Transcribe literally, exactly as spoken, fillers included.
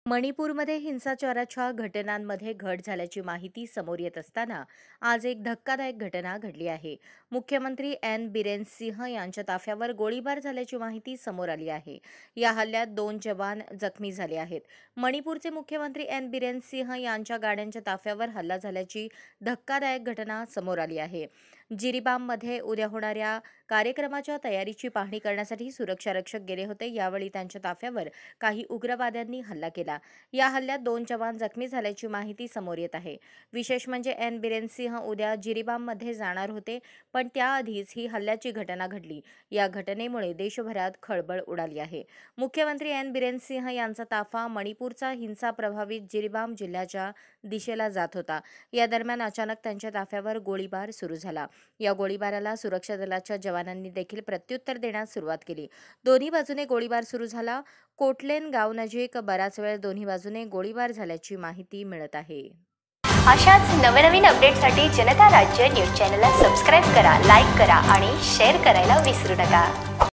मणिपूरमध्ये हिंसाचाराच्या घटनांमध्ये घट झाल्याची माहिती समोर येत असताना आज एक धक्कादायक घटना घडली आहे। मुख्यमंत्री एन बिरेन सिंह यांच्या ताफ्यावर गोळीबार झाल्याची माहिती समोर आली आहे। या हल्ल्यात दोन जवान जखमी झाले आहेत। मणिपूरचे मुख्यमंत्री एन बिरेन सिंह यांच्या गाड्यांच्या ताफ्यावर हल्ला झाल्याची धक्कादायक घटना समोर आली आहे। जिरीबाममध्ये उद्या होणाऱ्या कार्यक्रमाच्या तयारीची पाहणी करण्यासाठी सुरक्षा रक्षक गेले होते। यावेळी त्यांच्या ताफ्यावर काही उग्रवाद्यांनी हल्ला केला। या हल्ल्यात दोन जवान जखमी झाल्याची माहिती समोर येत आहे। विशेष म्हणजे एन बिरेन सिंह उद्या जिरीबाममध्ये जाणार होते, पण त्याआधीच ही हल्ल्याची घटना घडली। या घटनेमुळे देशभरात खळबळ उडाली आहे। मुख्यमंत्री एन बिरेन सिंह यांचा ताफा मणिपूरचा हिंसा प्रभावित जिरीबाम जिल्ह्याच्या दिशेला जात होता। या दरम्यान अचानक त्यांच्या ताफ्यावर गोळीबार सुरू झाला। या गोळीबाराला सुरक्षा दलाच्या जवानांनी देखील प्रत्युत्तर देण्यास सुरुवात केली। दोन्ही बाजूने गोळीबार सुरू झाला। कोटलेन गावनजीक बराच वेळ दोन्ही बाजूने गोळीबार झाल्याची माहिती मिळत आहे। अशाच नवनवीन अपडेटसाठी जनता राज्य न्यूज चॅनलला सबस्क्राइब करा, लाईक करा आणि शेअर करायला विसरू नका।